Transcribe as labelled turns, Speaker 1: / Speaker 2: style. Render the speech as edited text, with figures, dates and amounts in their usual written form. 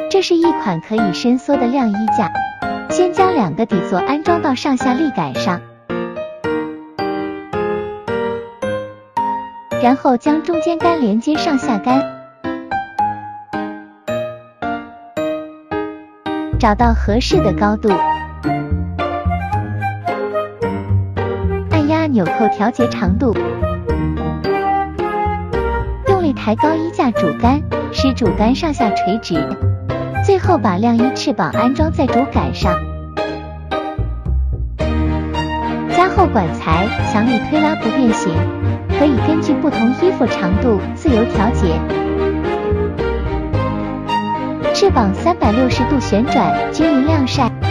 Speaker 1: 这是一款可以伸缩的晾衣架，先将2个底座安装到上下立杆上，然后将中间杆连接上下杆，找到合适的高度，按压纽扣调节长度，用力抬高衣架主杆，使主杆上下垂直，最后把晾衣翅膀安装在主杆上，加厚管材，强力推拉不变形，可以根据不同衣服长度自由调节。翅膀360度旋转，均匀晾晒。